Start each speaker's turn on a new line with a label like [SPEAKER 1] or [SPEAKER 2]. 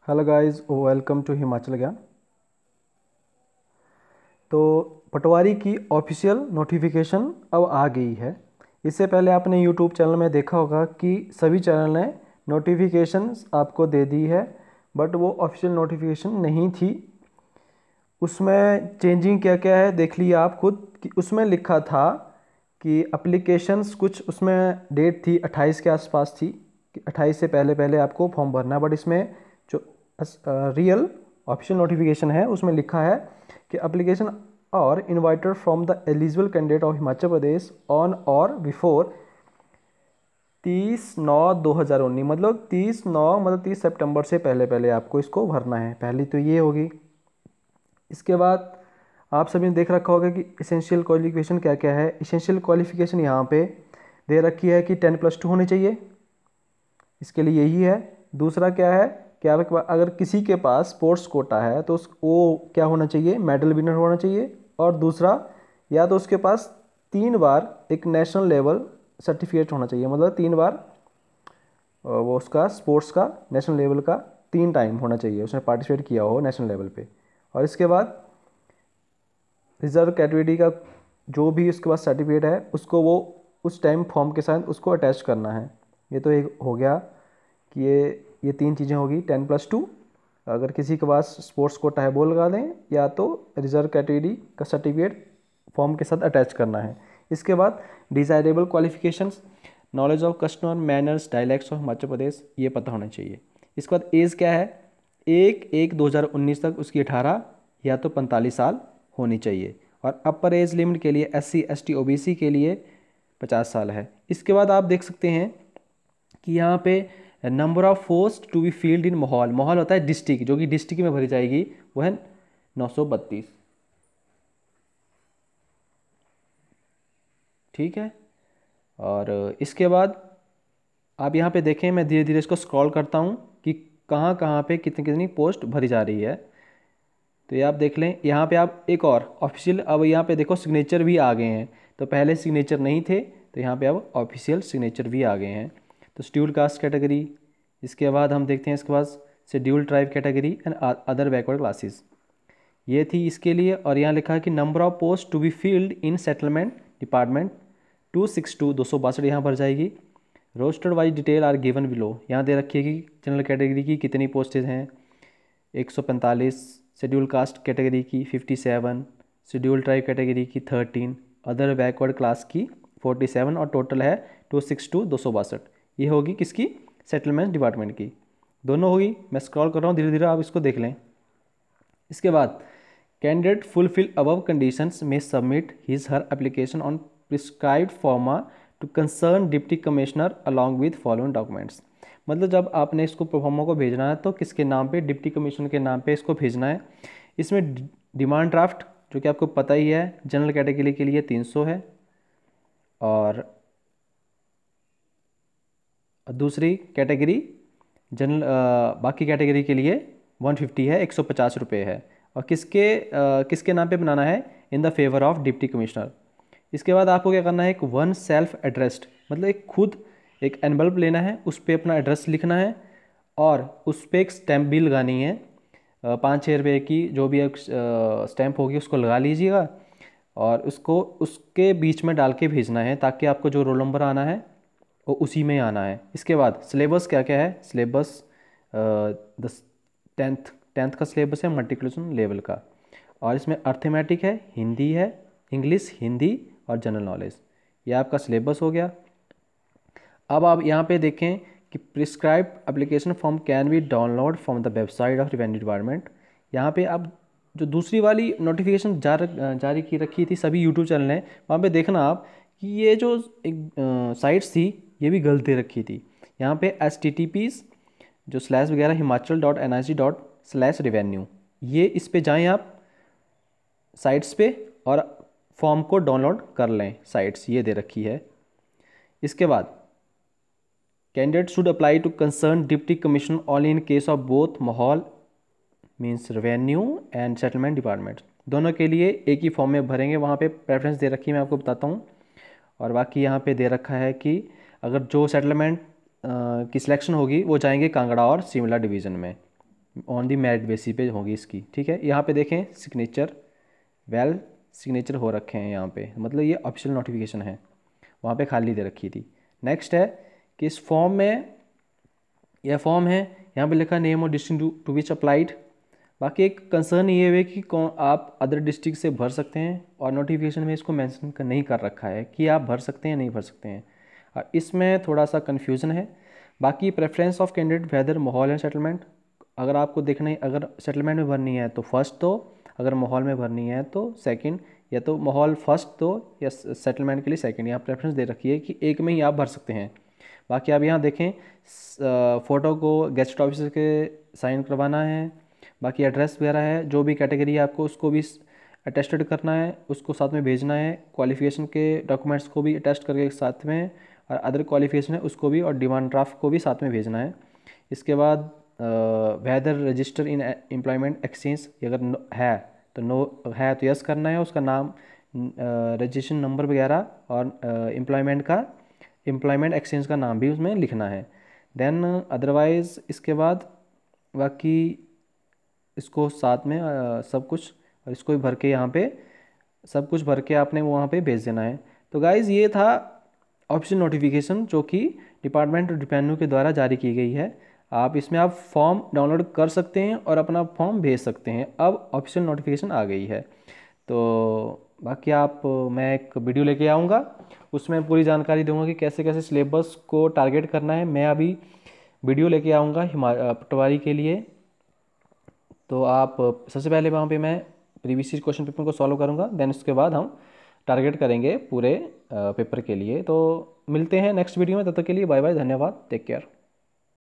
[SPEAKER 1] Hello guys, welcome to Himachal Gyan. तो पटवारी की official notification अब आ गई है। इससे पहले आपने यूट्यूब चैनल में देखा होगा कि सभी चैनल ने नोटिफिकेशन आपको दे दी है, बट वो ऑफिशियल नोटिफिकेशन नहीं थी। उसमें चेंजिंग क्या क्या है देख लिया आप खुद कि उसमें लिखा था कि एप्लीकेशंस कुछ उसमें डेट थी 28 के आसपास थी कि 28 से पहले पहले आपको फॉर्म भरना है, बट इसमें जो रियल ऑफिशियल नोटिफिकेशन है उसमें लिखा है कि एप्लीकेशन और invited from the eligible candidate of Himachal Pradesh on और बिफोर 30/9/2019, मतलब 30/9 मतलब 30 सितंबर से पहले पहले आपको इसको भरना है। पहली तो ये होगी। इसके बाद आप सभी ने देख रखा होगा कि इसेंशियल क्वालिफिकेशन क्या क्या है। इसेंशियल क्वालिफिकेशन यहाँ पे दे रखी है कि 10+2 होनी चाहिए, इसके लिए यही है। दूसरा क्या है कि आप अगर किसी के पास स्पोर्ट्स कोटा है तो वो क्या होना चाहिए, मेडल विनर होना चाहिए। और दूसरा, या तो उसके पास 3 बार एक नेशनल लेवल सर्टिफिकेट होना चाहिए, मतलब 3 बार वो उसका स्पोर्ट्स का नेशनल लेवल का 3 टाइम होना चाहिए, उसने पार्टिसिपेट किया हो नेशनल लेवल पे। और इसके बाद रिजर्व कैटेगरी का जो भी उसके पास सर्टिफिकेट है उसको वो उस टाइम फॉर्म के साथ उसको अटैच करना है। ये तो एक हो गया कि ये 3 चीज़ें होगी 10+2। अगर किसी के पास स्पोर्ट्स कोटा है वो लगा दें, या तो रिजर्व कैटेगरी का सर्टिफिकेट फॉर्म के साथ अटैच करना है। इसके बाद desirable qualifications, knowledge of customer manners dialects of Himachal Pradesh, ये पता होना चाहिए। इसके बाद एज क्या है, 1/1/2019 तक उसकी 18 या तो 45 साल होनी चाहिए। और अपर एज लिमिट के लिए SC ST OBC के लिए 50 साल है। इसके बाद आप देख सकते हैं कि यहाँ पे number of post to be filled in माहौल, माहौल होता है डिस्ट्रिक्ट, जो कि डिस्ट्रिक्ट में भरी जाएगी, वो है 932। ठीक है। और इसके बाद आप यहाँ पे देखें, मैं धीरे धीरे इसको स्क्रॉल करता हूँ कि कहाँ कहाँ पे कितनी कितनी पोस्ट भरी जा रही है। तो ये आप देख लें, यहाँ पे आप एक और ऑफिशियल, अब यहाँ पे देखो सिग्नेचर भी आ गए हैं। तो पहले सिग्नेचर नहीं थे, तो यहाँ पे अब ऑफिशियल सिग्नेचर भी आ गए हैं। तो शेड्यूल कास्ट कैटेगरी, इसके बाद हम देखते हैं इसके बाद schedule tribe category and other backward classes, ये थी इसके लिए। और यहाँ लिखा है कि number of post to be filled in settlement department 262 यहाँ भर जाएगी। Roster wise detail are given below, यहाँ दे रखी है कि जनरल कैटेगरी की कितनी पोस्टेज हैं 145, शेड्यूल कास्ट कैटेगरी की 57, शेड्यूल ट्राइब कैटेगरी की 13, अदर बैकवर्ड क्लास की 47, और टोटल है 262। ये होगी किसकी, सेटलमेंट डिपार्टमेंट की, दोनों होगी। मैं स्क्रॉल कर रहा हूँ धीरे धीरे, आप इसको देख लें। इसके बाद कैंडिडेट फुलफिल अबव कंडीशंस में submit his her application on prescribed forma to concern deputy commissioner along with following documents, मतलब जब आपने इसको प्रोफार्मा को भेजना है तो किसके नाम पे, डिप्टी कमिश्नर के नाम पे इसको भेजना है। इसमें डिमांड ड्राफ्ट, जो कि आपको पता ही है, जनरल कैटेगरी के लिए 300 है, और दूसरी कैटेगरी जनरल बाकी कैटेगरी के लिए 150 है, 150 रुपये है। और किसके नाम पे बनाना है, in the favour of deputy commissioner. इसके बाद आपको क्या करना है, एक वन सेल्फ एड्रेस्ड, मतलब एक खुद एक एनवलप लेना है, उस पर अपना एड्रेस लिखना है, और उस पर एक स्टैम्प भी लगानी है 5-6 रुपये की, जो भी एक स्टैम्प होगी उसको लगा लीजिएगा, और उसको उसके बीच में डाल के भेजना है, ताकि आपको जो रोल नंबर आना है वो उसी में आना है। इसके बाद सिलेबस क्या क्या है, सिलेबस दस टेंथ का सिलेबस है मल्टीप्लिकेशन लेवल का, और इसमें अर्थमेटिक है, हिंदी है, इंग्लिश, हिंदी और जनरल नॉलेज, ये आपका सिलेबस हो गया। अब आप यहाँ पे देखें कि prescribed application form can be download from the website of revenue department. यहाँ पे अब जो दूसरी वाली नोटिफिकेशन जारी की रखी थी सभी यूट्यूब चैनल ने, वहाँ पे देखना आप कि ये जो एक साइट्स थी ये भी गलत दे रखी थी। यहाँ पे HTTPs जो स्लैश वगैरह himachal.nic./revenue, ये इस पे जाएं आप साइट्स पे, और फॉर्म को डाउनलोड कर लें, साइट्स ये दे रखी है। इसके बाद candidate should apply to concern deputy commissioner only in case of both माहौल means revenue and settlement department, दोनों के लिए एक ही फॉर्म में भरेंगे। वहाँ पे प्रेफरेंस दे रखी है, मैं आपको बताता हूँ। और बाकी यहाँ पे दे रखा है कि अगर जो सेटलमेंट की सिलेक्शन होगी वो जाएंगे कांगड़ा और शिमला डिवीज़न में। ऑन दी मेरिट बेसिस पे होगी इसकी, ठीक है। यहाँ पे देखें सिग्नेचर वेल सिग्नेचर हो रखे हैं यहाँ पे, मतलब ये ऑफिशियल नोटिफिकेशन है, वहाँ पे खाली दे रखी थी। नेक्स्ट है कि इस फॉर्म में, यह फॉर्म है, यहाँ पे लिखा नेम और डिस्ट्रिक्ट टू विच अप्लाइड। बाकी एक कंसर्न ये है कि कौन आप अदर डिस्ट्रिक्ट से भर सकते हैं, और नोटिफिकेशन में इसको मेंशन नहीं कर रखा है कि आप भर सकते हैं नहीं भर सकते हैं, इसमें थोड़ा सा कन्फ्यूज़न है। बाकी प्रेफरेंस ऑफ कैंडिडेट वेदर माहौल एंड सेटलमेंट, अगर आपको देखना है, अगर सेटलमेंट में भरनी है तो फर्स्ट दो, अगर माहौल में भरनी है तो सेकंड, या तो माहौल फर्स्ट दो या सेटलमेंट के लिए सेकंड, यहाँ प्रेफरेंस दे रखी है कि एक में ही आप भर सकते हैं। बाकी आप यहाँ देखें फ़ोटो को गेस्ट ऑफिसर के साइन करवाना है। बाकी एड्रेस वगैरह है, जो भी कैटेगरी है आपको उसको भी अटेस्टेड करना है, उसको साथ में भेजना है। क्वालिफिकेशन के डॉक्यूमेंट्स को भी अटेस्ट करके साथ में, और अदर क्वालिफिकेशन है उसको भी, और डिमांड ड्राफ्ट को भी साथ में भेजना है। इसके बाद whether register in employment exchange, अगर है तो नो है तो यस करना है, उसका नाम, रजिस्ट्रेशन नंबर वगैरह, और एम्प्लॉयमेंट एक्सचेंज का नाम भी उसमें लिखना है। देन अदरवाइज़ इसके बाद बाकी इसको साथ में सब कुछ, और इसको भी भर के यहाँ पे सब कुछ भर के आपने वहाँ पे भेज देना है। तो गाइज़ ये था ऑफिशियल नोटिफिकेशन जो कि डिपार्टमेंट ऑफ रेवेन्यू के द्वारा जारी की गई है। आप इसमें आप फॉर्म डाउनलोड कर सकते हैं और अपना फॉर्म भेज सकते हैं। अब ऑफिशियल नोटिफिकेशन आ गई है। तो बाकी आप, मैं एक वीडियो लेके आऊँगा, उसमें पूरी जानकारी दूंगा कि कैसे कैसे सिलेबस को टारगेट करना है। मैं अभी वीडियो लेके आऊँगा पटवारी के लिए। तो आप सबसे पहले वहाँ पे मैं प्रीवियस क्वेश्चन पेपर को सॉल्व करूँगा, देन उसके बाद हम टारगेट करेंगे पूरे पेपर के लिए। तो मिलते हैं नेक्स्ट वीडियो में, तब तक के लिए बाय बाय, धन्यवाद, टेक केयर।